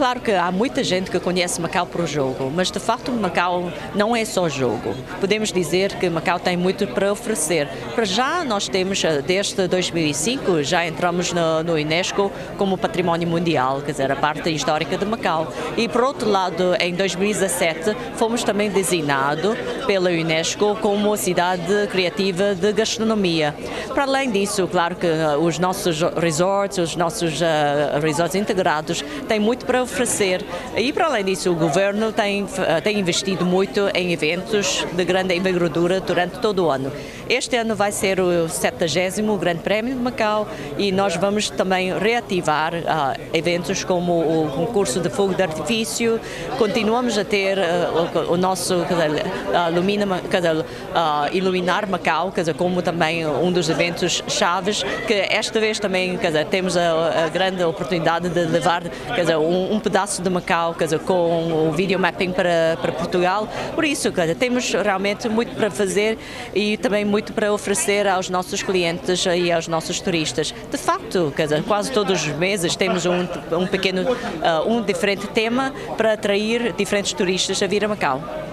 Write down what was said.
Claro que há muita gente que conhece Macau por jogo, mas de facto Macau não é só jogo. Podemos dizer que Macau tem muito para oferecer. Para já nós temos, desde 2005, já entramos no Unesco como Património Mundial, quer dizer, a parte histórica de Macau. E por outro lado, em 2017, fomos também designados pela Unesco como cidade criativa de gastronomia. Para além disso, claro que os nossos resorts, os nossos resorts integrados têm muito para oferecer. E para além disso, o governo tem investido muito em eventos de grande envergadura durante todo o ano. Este ano vai ser o 70º Grande Prémio de Macau e nós vamos também reativar eventos como o concurso de fogo de artifício. Continuamos a ter o nosso Iluminar Macau, como também um dos eventos chaves, que esta vez também temos a grande oportunidade de levar um pedaço de Macau com o video mapping para Portugal. Por isso, temos realmente muito para fazer e também muito para oferecer aos nossos clientes e aos nossos turistas. De facto, quase todos os meses temos um diferente tema para atrair diferentes turistas a vir a Macau.